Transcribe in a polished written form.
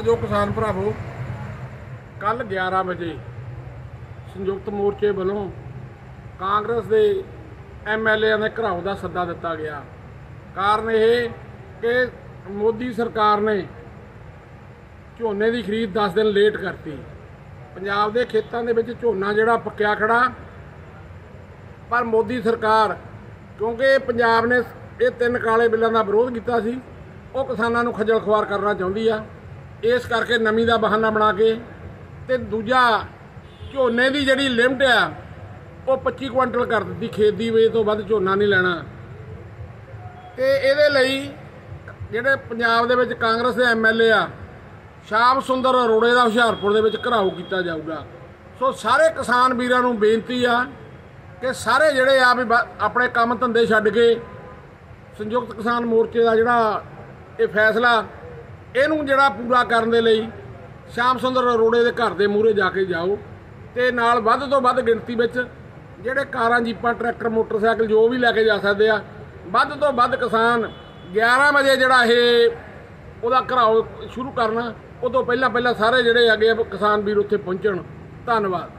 जो किसान भरावो, कल 11 बजे संयुक्त मोर्चे वालों कांग्रेस के MLA ने घराव का सद्दा दिता गया। कारण यह कि मोदी सरकार ने झोने की खरीद 10 दिन लेट करती। पंजाब के खेतों के झोना जिहड़ा पक्या खड़ा, पर मोदी सरकार क्योंकि पंजाब ने ये 3 काले बिलों का विरोध किया सी, वो किसानों को खजल खुआर करना चाहती आ। इस करके नमी का बहाना बना के ते दूजा झोने की जिहड़ी लिमिट आ वो 25 क्विंटल कर दी। खेत की वजह तो वध झोना नहीं लेना। तो ये जिहड़े पंजाब दे विच कांग्रेस के MLA आ, श्याम सुंदर अरोड़े का हुशियारपुर दे विच घराव किया जाऊगा। सो सारे किसान वीरां नूं बेनती आ कि सारे जिहड़े आ भी अपने काम धंधे छड्ड के संयुक्त किसान मोर्चे का जिहड़ा ये फैसला इहनूं जिहड़ा पूरा करन दे लई श्याम सुंदर अरोड़े के घर के मूहरे जाके जाओ ते नाल वध तो वध गिणती विच जिहड़े कारां जीपां ट्रैक्टर मोटरसाइकिल जो भी लैके जा सकते आ, वध तो वध किसान 11 बजे जिहड़ा ये उहदा घराव शुरू करना, उस तो पहला सारे जिहड़े अगे किसान वीर उत्थे पहुंचण। धन्नवाद।